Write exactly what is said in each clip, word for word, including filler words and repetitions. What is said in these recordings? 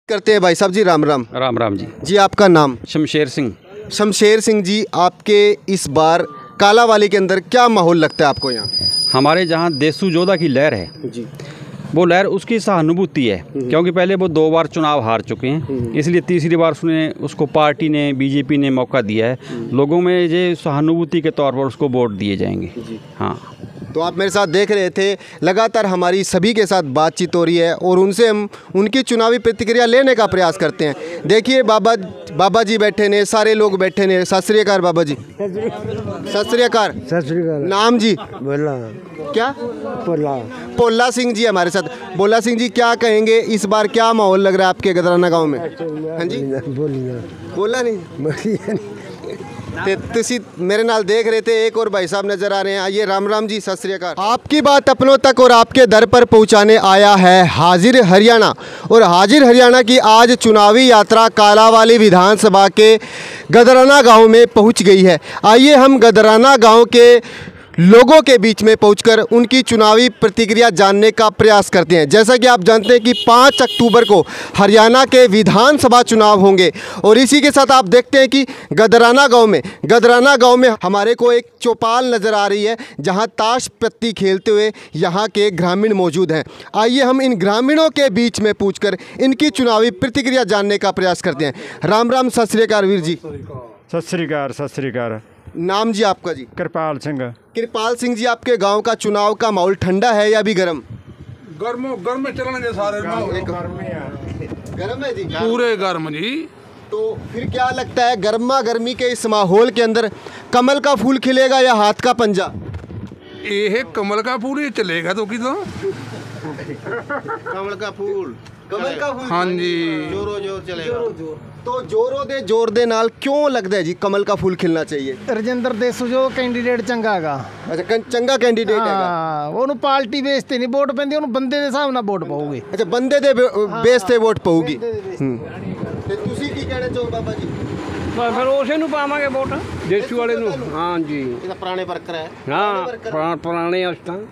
करते हैं भाई साहब जी। राम राम। राम राम जी। जी आपका नाम? शमशेर सिंह। शमशेर सिंह जी, आपके इस बार कालावाली के अंदर क्या माहौल लगता है आपको यहाँ? हमारे जहाँ देसू जोधा की लहर है जी, वो लहर उसकी सहानुभूति है, क्योंकि पहले वो दो बार चुनाव हार चुके हैं, इसलिए तीसरी बार उसने उसको पार्टी ने बीजेपी ने मौका दिया है। लोगों में ये सहानुभूति के तौर पर उसको वोट दिए जाएंगे। हाँ, तो आप मेरे साथ देख रहे थे, लगातार हमारी सभी के साथ बातचीत हो रही है और उनसे हम उनकी चुनावी प्रतिक्रिया लेने का प्रयास करते हैं। देखिए बाबा बाबा जी बैठे ने, सारे लोग बैठे ने। सत श्री अकाल बाबा जी। सत श्री अकाल। सत श्री अकाल। नाम जी? बोला क्या? बोला पोला सिंह जी हमारे साथ। बोला सिंह जी, क्या कहेंगे, इस बार क्या माहौल लग रहा है आपके गदराना गांव में? हाँ जी, बोलिए। बोला नहीं ते तुसी मेरे नाल देख रहे थे, एक और भाई साहब नजर आ रहे हैं। आइए, राम राम जी, सत श्री अकाल। आपकी बात अपनों तक और आपके दर पर पहुंचाने आया है हाजिर हरियाणा। और हाजिर हरियाणा की आज चुनावी यात्रा कालावाली विधानसभा के गदराना गांव में पहुंच गई है। आइए हम गदराना गांव के लोगों के बीच में पहुंचकर उनकी चुनावी प्रतिक्रिया जानने का प्रयास करते हैं। जैसा कि आप जानते हैं कि पाँच अक्टूबर को हरियाणा के विधानसभा चुनाव होंगे और इसी के साथ आप देखते हैं कि गदराना गांव में गदराना गांव में हमारे को एक चौपाल नज़र आ रही है, जहां ताश पत्ती खेलते हुए यहां के ग्रामीण मौजूद हैं। आइए हम इन ग्रामीणों के बीच में पूछकर इनकी चुनावी प्रतिक्रिया जानने का प्रयास करते हैं। राम राम, सत श्री अकाल वीर जी। सत श्री अकाल। सत श्री अकाल। नाम जी आपका? जी कृपाल सिंह। कृपाल सिंह जी, आपके गांव का चुनाव का माहौल ठंडा है या अभी गर्म? गर्म गर्म में चलेंगे सारे। गर्म है जी, पूरे गर्म जी। तो फिर क्या लगता है, गर्मा गर्मी के इस माहौल के अंदर कमल का फूल खिलेगा या हाथ का पंजा? ये कमल का फूल ही चलेगा तो कि तो कमल का फूल कमल का फूल हाँ जी, जोरो जोर चलेगा। तो जोरो दे जोर दे नाल क्यों लगता है जी कमल का फूल खिलना चाहिए? ਰਜਿੰਦਰ ਦੇਸੂ ਜੋ ਕੈਂਡੀਡੇਟ ਚੰਗਾ ਹੈਗਾ। अच्छा, कं- चंगा कैंडिडेट है। ਹਾਂ ਉਹਨੂੰ ਪਾਰਟੀ ਬੇਸ ਤੇ ਨਹੀਂ ਵੋਟ ਪੈਂਦੀ, ਉਹਨੂੰ ਬੰਦੇ ਦੇ ਹਿਸਾਬ ਨਾਲ ਵੋਟ ਪਾਉਗੇ। अच्छा, बंदे दे बेस ते वोट पाऊगी। ਤੇ ਤੁਸੀਂ ਕੀ ਕਹਿਣਾ ਚਾਹੋ ਬਾਬਾ ਜੀ? ਫਿਰ ਉਸੇ ਨੂੰ ਪਾਵਾਂਗੇ ਵੋਟ, ਦੇਸੂ ਵਾਲੇ ਨੂੰ। ਹਾਂ ਜੀ, ਇਹ ਤਾਂ ਪੁਰਾਣੇ ਵਰਕਰ ਹੈ। ਹਾਂ ਪੁਰਾ- ਪੁਰਾਣੇ ਉਸ ਤਾਂ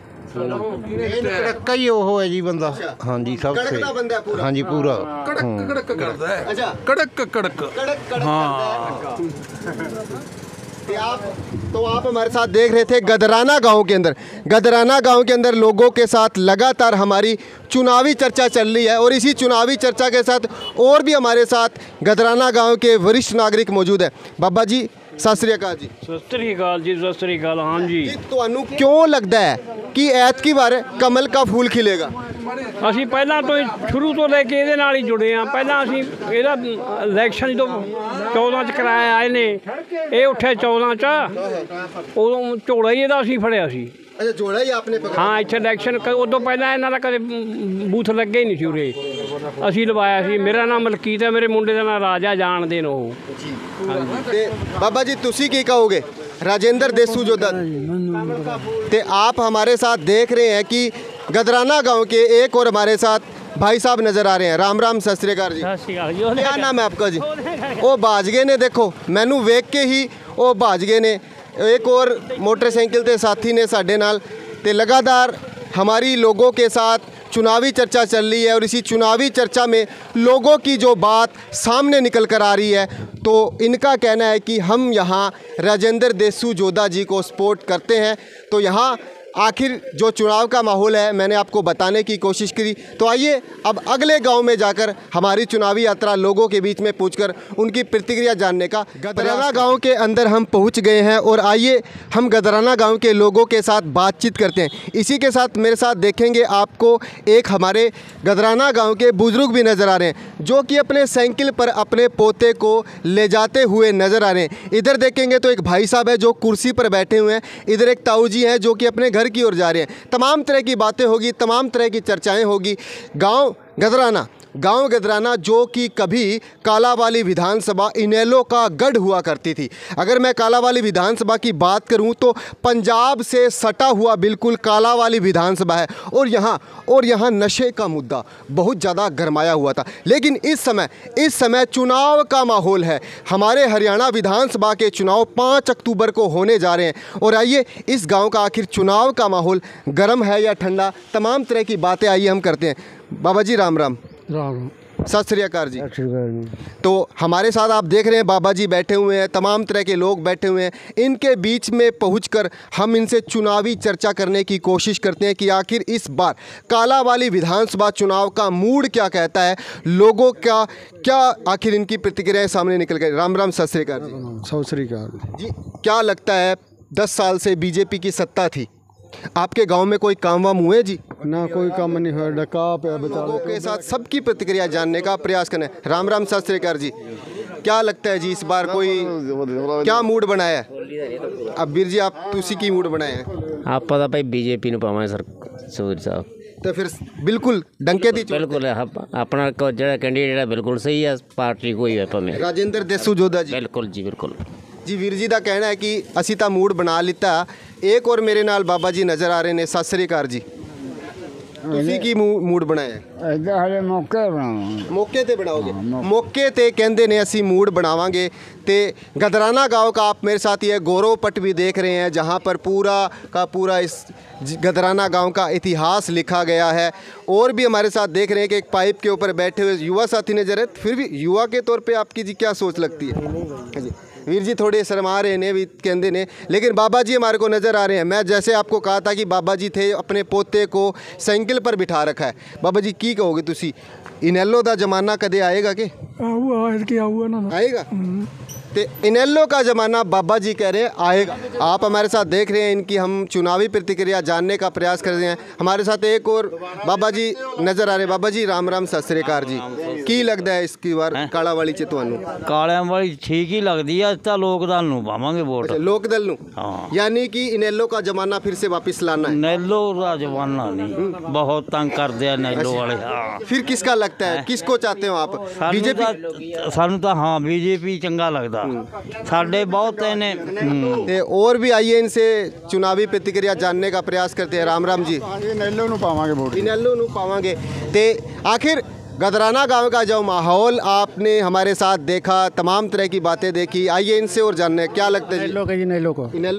ਕੜਕਾ ਹੀ ਉਹ ਹੈ ਜੀ ਬੰਦਾ। ਹਾਂਜੀ, ਸਭ कड़क ਸੇ ਦਾ ਬੰਦਾ ਹੈ पूरा। ਹਾਂਜੀ ਪੂਰਾ कड़क कड़क करता है। अच्छा, कड़क कड़क कड़क कड़क हाँ। करता है। ते आप तो आप हमारे साथ देख रहे थे गदराना गांव के अंदर गदराना गांव के अंदर लोगों के साथ लगातार हमारी चुनावी चर्चा चल रही है और इसी चुनावी चर्चा के साथ और भी हमारे साथ गदराना गांव के वरिष्ठ नागरिक मौजूद है। बाबा जी, सत श्री अकाल जी। ਸਤਿ ਸ੍ਰੀ ਅਕਾਲ जी। सत श्री अकाल। हाँ जी, जी, ਤੁਹਾਨੂੰ क्यों लगता है कि ऐतकी बार कमल का फूल खिलेगा? ਅਸੀਂ ਪਹਿਲਾਂ ਤੋਂ ਹੀ ਸ਼ੁਰੂ ਤੋਂ ਲੈ ਕੇ ਇਹਦੇ ਨਾਲ ਹੀ ਜੁੜੇ ਆ। ਪਹਿਲਾਂ ਅਸੀਂ ਇਹਦਾ ਇਲੈਕਸ਼ਨ ਜਦੋਂ ਚੌਦਾਂ ਚ ਕਰਾਇਆ ਆਏ ਨੇ, ਇਹ ਉੱਠਿਆ ਚੌਦਾਂ ਚ, ਉਦੋਂ ਝੋਲਾ ਹੀ ਇਹਦਾ ਅਸੀਂ ਫੜਿਆ ਸੀ। अच्छा, जोड़ा ही आपने पकड़ा? ਹਾਂ, ਇੱਥੇ ਇਲੈਕਸ਼ਨ ਉਦੋਂ ਪਹਿਲਾਂ ਇਹਨਾਂ ਦਾ ਕਦੇ ਬੂਥ ਲੱਗੇ ਹੀ ਨਹੀਂ ਸੀ ਉਰੇ, ਅਸੀਂ ਲਵਾਇਆ ਸੀ। ਮੇਰਾ ਨਾਮ ਮਲਕੀਤ ਹੈ, ਮੇਰੇ ਮੁੰਡੇ ਦਾ ਨਾਮ ਰਾਜਾ, ਜਾਣਦੇ ਨੇ ਉਹ। ਤੇ बाबा जी, तुसी की कहोगे? राजेंद्र देसू जोधा। ते आप हमारे साथ देख रहे हैं कि गदराना गांव के एक और हमारे साथ भाई साहब नज़र आ रहे हैं। राम राम, सत श्री अकाल जी। ਸਤਿ ਸ਼੍ਰੀ ਅਕਾਲ ਜੀ। क्या नाम है आपका जी? वो भाज गए ने, देखो मैनू वेख के ही वो भाज गए ने। एक और मोटरसाइकिल के साथी ने साढ़े नाल। ते लगातार हमारी लोगों के साथ चुनावी चर्चा चल रही है और इसी चुनावी चर्चा में लोगों की जो बात सामने निकल कर आ रही है, तो इनका कहना है कि हम यहाँ राजेंद्र देसू जोधा जी को सपोर्ट करते हैं। तो यहाँ आखिर जो चुनाव का माहौल है मैंने आपको बताने की कोशिश करी। तो आइए अब अगले गांव में जाकर हमारी चुनावी यात्रा लोगों के बीच में पूछकर उनकी प्रतिक्रिया जानने का। गदराना गांव के अंदर हम पहुंच गए हैं और आइए हम गदराना गांव के लोगों के साथ बातचीत करते हैं। इसी के साथ मेरे साथ देखेंगे आपको एक हमारे गदराना गांव के बुजुर्ग भी नज़र आ रहे हैं, जो कि अपने साइकिल पर अपने पोते को ले जाते हुए नज़र आ रहे हैं। इधर देखेंगे तो एक भाई साहब है जो कुर्सी पर बैठे हुए हैं, इधर एक ताऊ जी हैं जो कि अपने घर की ओर जा रहे हैं। तमाम तरह की बातें होगी, तमाम तरह की चर्चाएं होगी। गांव गदराना गांव गदराना जो कि कभी कालावाली विधानसभा इनेलो का गढ़ हुआ करती थी। अगर मैं कालावाली विधानसभा की बात करूं तो पंजाब से सटा हुआ बिल्कुल कालावाली विधानसभा है और यहाँ और यहाँ नशे का मुद्दा बहुत ज़्यादा गरमाया हुआ था। लेकिन इस समय इस समय चुनाव का माहौल है। हमारे हरियाणा विधानसभा के चुनाव पाँच अक्टूबर को होने जा रहे हैं और आइए इस गाँव का आखिर चुनाव का माहौल गर्म है या ठंडा, तमाम तरह की बातें आइए हम करते हैं। बाबा जी, राम राम। राम। सत श्री अकाल जी। तो हमारे साथ आप देख रहे हैं बाबा जी बैठे हुए हैं, तमाम तरह के लोग बैठे हुए हैं। इनके बीच में पहुंचकर हम इनसे चुनावी चर्चा करने की कोशिश करते हैं कि आखिर इस बार कालांवाली विधानसभा चुनाव का मूड क्या कहता है, लोगों का क्या आखिर इनकी प्रतिक्रियाएं सामने निकल गई। राम राम, सत श्री अकाल जी। सत श्री अकाल जी, क्या लगता है दस साल से बीजेपी की सत्ता थी, आपके गांव में कोई काम वाम हुए जी? ना कोई काम नहीं हुआ, डका पे लोगों के साथ सबकी प्रतिक्रिया जानने का प्रयास करना है। राम राम, सत श्री अकाल जी। क्या लगता है जी इस बार कोई क्या मूड बनाया है? अब ਵੀਰ जी आप तुसी की मूड बनाया है? ਆਪਾਂ ਤਾਂ ਭਾਈ ਬੀਜੇਪੀ ਨੂੰ ਪਾਵਾਂਗੇ ਸਰ ਸੂਰ ਸਾਹਿਬ। तो फिर बिल्कुल डंके दी चोट। ਬਿਲਕੁਲ ਆਪ- ਆਪਣਾ ਕੋ ਜਿਹੜਾ ਕੈਂਡੀਡੇਟ ਜਿਹੜਾ ਬਿਲਕੁਲ ਸਹੀ ਹੈ, ਪਾਰਟੀ ਕੋਈ ਹੈ ਭਾਵੇਂ। राजेंद्र देसू जोधा जी। ਬਿਲਕੁਲ ਜੀ ਬਿਲकुल। जी ਵੀਰ जी ਦਾ ਕਹਿਣਾ ਹੈ ਕਿ ਅਸੀਂ ਤਾਂ मूड ਬਣਾ ਲਿੱਤਾ। एक और मेरे नाल बाबा जी नज़र आ रहे ने। सत श्री अकाल जी। ਤੁਸੀਂ ਕੀ मूड ਬਣਾਇਆ ਹੈ? ਇਦਾਂ ਹਲੇ ਮੌਕੇ ਬਣਾਵਾਂ। मौके ते बनाओगे? मौके ते कहते ने असी मूड बनावांगे। ते गदराना गांव का आप मेरे साथ ये गौरव पट भी देख रहे हैं, जहां पर पूरा का पूरा इस ज- गदराना गांव का इतिहास लिखा गया है। और भी हमारे साथ देख रहे हैं कि एक पाइप के ऊपर बैठे हुए युवा साथी नजर है। फिर भी युवा के तौर पे आपकी जी क्या सोच लगती है जी? वीर जी थोड़े शर्मा रहे ने भी कहते ने, लेकिन बाबा जी हमारे को नज़र आ रहे हैं। मैं जैसे आपको कहा था कि बाबा जी थे, अपने पोते को साइकिल पर बिठा रखा है। बाबा जी की कहोगे तुसी, इनेलो का जमाना कदे आएगा के? आएगा। तो इनेलो का ज़माना बाबा जी कह रहे हैं आएगा। आप हमारे साथ देख रहे हैं, इनकी हम चुनावी प्रतिक्रिया जानने का प्रयास कर रहे हैं। हमारे साथ एक और बाबा जी नज़र आ रहे हैं। बाबा जी राम राम, सत श्री अकाल जी। की लगता है इसकी बार कालांवाली च ਤੁਹਾਨੂੰ? ਕਾਲਿਆਂ ਵਾਲੀ ਠੀਕ ਹੀ ਲੱਗਦੀ ਆ, ਤਾਂ ਲੋਕ ਦਲ ਨੂੰ ਪਾਵਾਂਗੇ ਵੋਟ। लोक दल ਨੂੰ, हाँ। यानी कि इनेलो का जमाना फिर से वापस लाना है। ਨੈਲੋ ਦਾ ਜਵਾਨਾ ਨਹੀਂ, ਬਹੁਤ ਤੰਗ ਕਰਦੇ ਆ ਨੈਲੋ ਵਾਲੇ। ਹਾਂ, फिर किसका लगता है, किसको चाहते हो आप? ਸਾਨੂੰ बीजेपी? ਤਾਂ ਸਾਨੂੰ ਤਾਂ ਹਾਂ ਬੀਜੇਪੀ ਚੰਗਾ ਲੱਗਦਾ। ਸਾਡੇ ਬਹੁਤ ਨੇ। ਹੂੰ। ते और भी आइए इनसे चुनावी प्रतिक्रिया जानने का प्रयास करते हैं। राम राम जी। ਨੈਲੋ ਨੂੰ ਪਾਵਾਂਗੇ ਵੋਟ। इनेलो ਨੂੰ पावांगे। ते आखिर गदराना गांव का जो माहौल आपने हमारे साथ देखा, तमाम तरह की बातें देखी, आइए इनसे और जानने क्या लगता है जी? ਨੈਲੋ ਕੇ ਜੀ ਨੈਲੋ ਕੋ। इनेलो